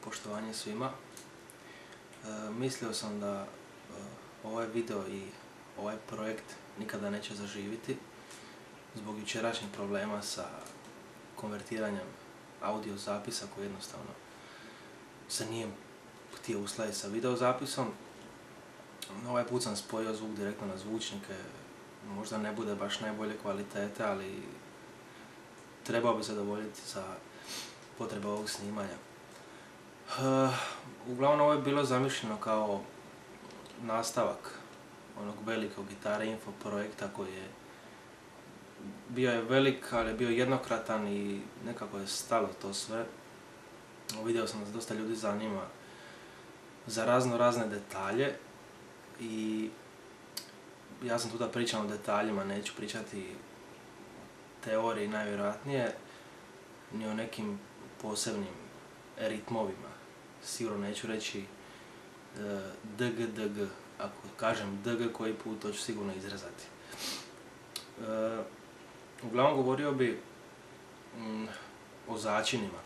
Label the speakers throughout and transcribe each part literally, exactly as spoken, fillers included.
Speaker 1: poštovanje svima. E, mislio sam da e, ovaj video i ovaj projekt nikada neće zaživiti zbog jučerašnjih problema sa konvertiranjem audio zapisa koji jednostavno se nije htio uskladiti sa video zapisom. Ovaj put sam spojio zvuk direktno na zvučnike, možda ne bude baš najbolje kvalitete, ali trebao bi zadovoljiti za potrebe ovog snimanja. Uh, uglavnom ovo je bilo zamišljeno kao nastavak onog velikog gitare.info projekta koji je bio je velik, ali je bio jednokratan i nekako je stalo to sve. Vidio sam da se dosta ljudi zanima za razno razne detalje i ja sam tu da pričam o detaljima, neću pričati teoriji najvjerojatnije, ni o nekim posebnim ritmovima. Sigurno neću reći uh, dg, dg, ako kažem dg koji put, to ću sigurno izrezati. Uh, uglavnom govorio bi um, o začinima.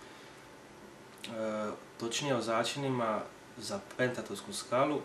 Speaker 1: Uh, točnije o začinima za pentatonsku skalu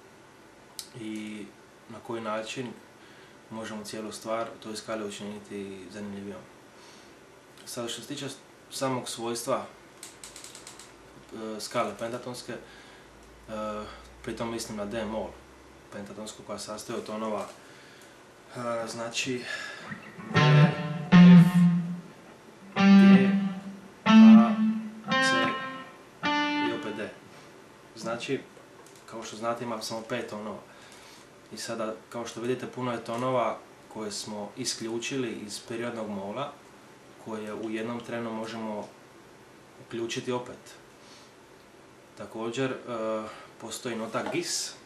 Speaker 1: i na koji način možemo cijelu stvar u toj skali učiniti zanimljivijom. Sada što se tiče samog svojstva e, skale pentatonske, e, pritom mislim na D-mol pentatonsku koja sastoji od tonova e, znači D, F, G, A, C i opet D. Znači, kao što znate, ima samo pet tonova. I sada, kao što vidite, puno je tonova koje smo isključili iz periodnog mola, koje u jednom trenu možemo uključiti opet. Također, e, postoji nota gis, e,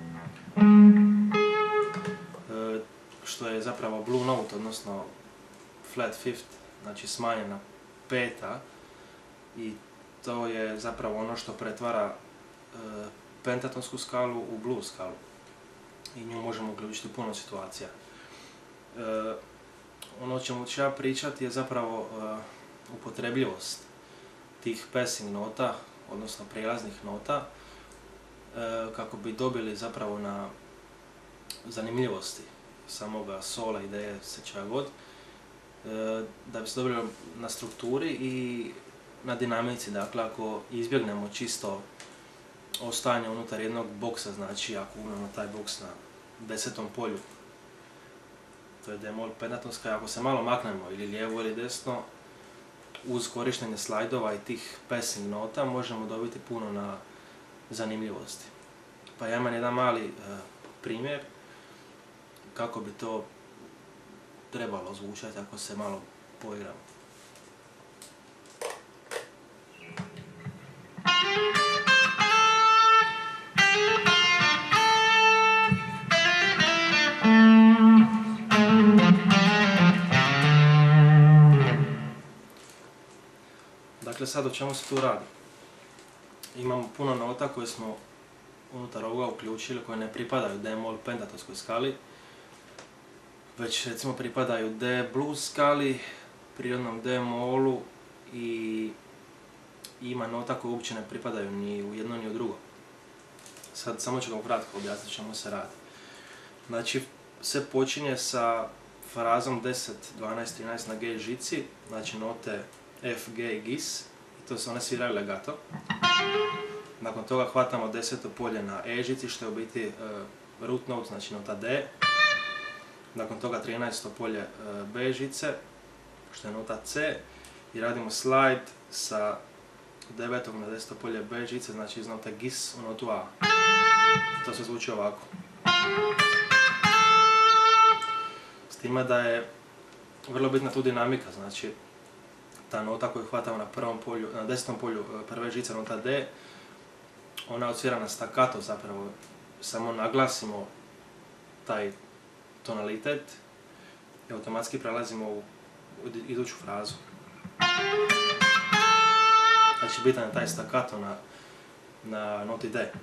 Speaker 1: što je zapravo blue note, odnosno flat fifth, znači smanjena peta, i to je zapravo ono što pretvara e, pentatonsku skalu u blues skalu. I nju možemo uključiti u puno situacija. E, ono o čemu ću ja pričati je zapravo uh, upotrebljivost tih passing nota, odnosno prijelaznih nota, uh, kako bi dobili zapravo na zanimljivosti samoga sola, ideje, se čega god, uh, da bi se dobili na strukturi i na dinamici. Dakle, ako izbjegnemo čisto ostajanje unutar jednog boksa, znači ako imamo taj boks na desetom polju, to je D-mol pentatonska, ako se malo maknemo ili lijevo ili desno, uz korištenje slajdova i tih passing nota možemo dobiti puno na zanimljivosti. Pa ja imam jedan mali e, primjer kako bi to trebalo zvučati ako se malo poigramo. Dakle, sad o čemu se tu radi? Imamo puno nota koje smo unutar ovoga uključili, koje ne pripadaju D-mol pentatonskoj skali, već recimo pripadaju D-blues skali, prirodnom D-molu, i ima nota koje uopće ne pripadaju ni u jedno ni u drugo. Sad samo ću ga ukratko objasniti o čemu se radi. Znači, sve počinje sa frazom deset, dvanaest, trinaest na G žici, znači note F, G i gis, i to se one sviraju legato. Nakon toga hvatamo deseto polje na E žici, što je u biti uh, root note, znači nota D. Nakon toga trinaesto polje uh, B žice, što je nota C, i radimo slide sa devetog na deseto polje B žice, znači iz note gis u notu A. To se zvuči ovako. S time da je vrlo bitna tu dinamika, znači ta nota koju hvatamo na prvom polju, na desetom polju prve žice, nota D, ona odsvira na staccato, zapravo samo naglasimo taj tonalitet i automatski prelazimo u, u iduću frazu. Znači bitan je taj staccato na, na noti D.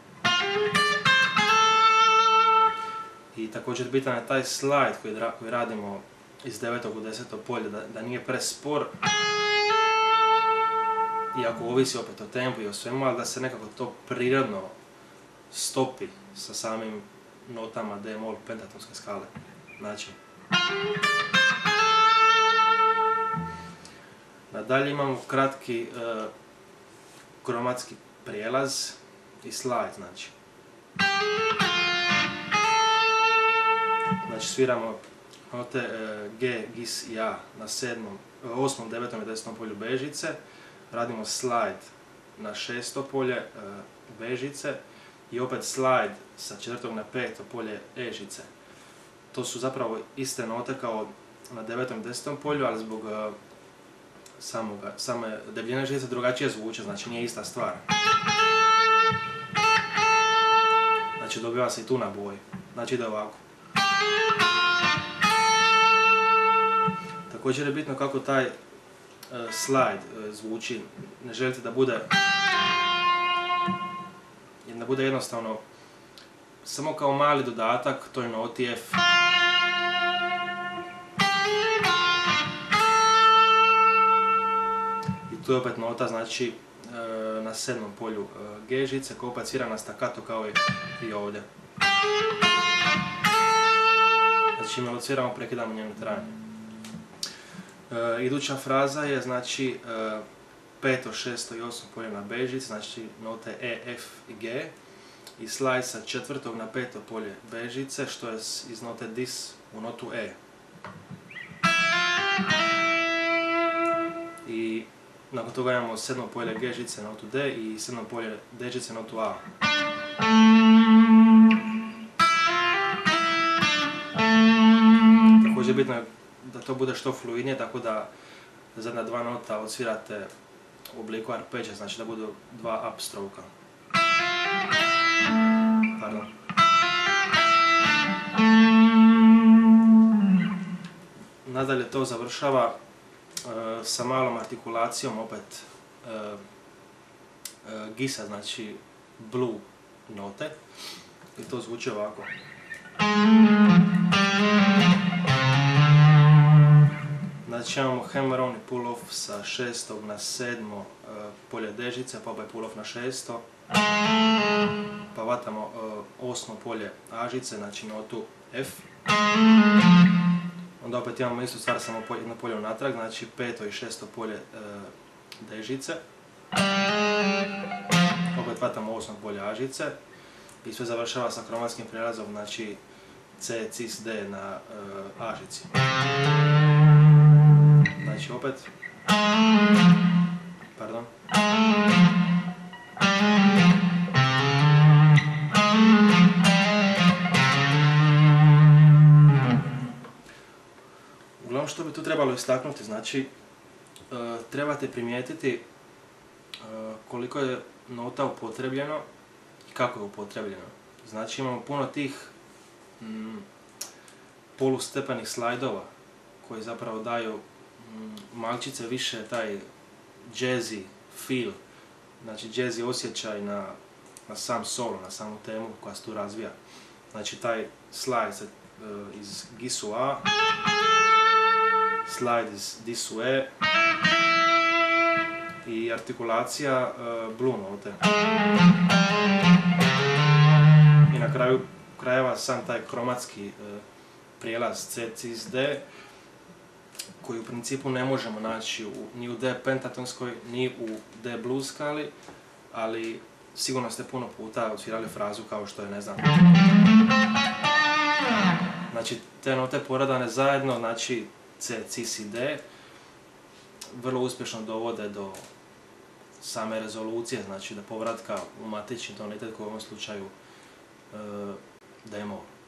Speaker 1: I također bitan je taj slide koji, koji radimo iz devetog u deseto polje, da, da nije prespor, iako ovisi opet o tempu i o svemu, ali da se nekako to prirodno stopi sa samim notama D-mol pentatonske skale. Znači, nadalje imamo kratki uh, kromatski prijelaz i slide, znači. Znači sviramo note uh, G, Gis i A na sedmom, osmom, devetom i desetom polju bežice, radimo slide na šesto polje uh, bežice i opet slide sa četvrtog na peto polje E-žice. To su zapravo iste note kao na devetom i desetom polju, ali zbog uh, samoga, same debljine žice drugačije zvuče, znači nije ista stvar. Znači dobiva se i tu na boj. Znači ide ovako. Također je bitno kako taj uh, slide uh, zvuči. Ne želite da bude da bude jednostavno samo kao mali dodatak toj noti F. I tu je opet nota, znači uh, na sedmom polju uh, G-žice koja opet svira na stakato kao i, i ovdje. Znači čim je odsviramo prekidamo njeno trajanje. Uh, iduća fraza je znači uh, peto, šesto i osmo polje na bežici, znači note E, F i G i slide sa četvrtog na peto polje bežice, što je iz note Dis u notu E. I nakon toga imamo sedmo polje G-žice notu D i sedmo polje D-žice notu A. Također bitno je da to bude što fluidnije, tako da zadnja dva nota odsvirate u obliku arpeđa, znači da budu dva upstroke-a. Pardon. Nadalje to završava uh, sa malom artikulacijom opet uh, uh, gisa, znači blue note. I to zvuči ovako. Znači imamo hammer on i pull off sa šestog na sedmo uh, polje D-žice, pa opet pull off na šesto. Pa vatamo uh, osmo polje A-žice, znači notu F. Onda opet imamo istu stvar, samo jedno polje unatrag, znači peto i šesto polje uh, D-žice. Opet vatamo osmo polje A-žice. I sve završava sa kromatskim prijelazom, znači C, Cis, D na uh, A-žici. Znači opet, pardon, uglavnom što bi tu trebalo istaknuti, znači uh, trebate primijetiti uh, koliko je nota upotrebljeno i kako je upotrebljeno. Znači imamo puno tih mm, polustepenih slajdova koji zapravo daju malčice više taj jazzy feel, znači jazzy osjećaj na, na sam solo, na samu temu koja se tu razvija. Znači taj slide se, uh, iz Gisu A, slide iz Disu E i artikulacija uh, blue note. I na kraju krajeva sam taj kromatski uh, prijelaz C, Cis, D koji u principu ne možemo naći u, ni u D pentatonskoj, ni u D blues skali, ali sigurno ste puno puta odsvirali frazu kao što je, ne znam. Znači, te note poredane zajedno, znači C, Cis i D, vrlo uspješno dovode do same rezolucije, znači do povratka u matični tonitet koji u ovom slučaju e, D-mol.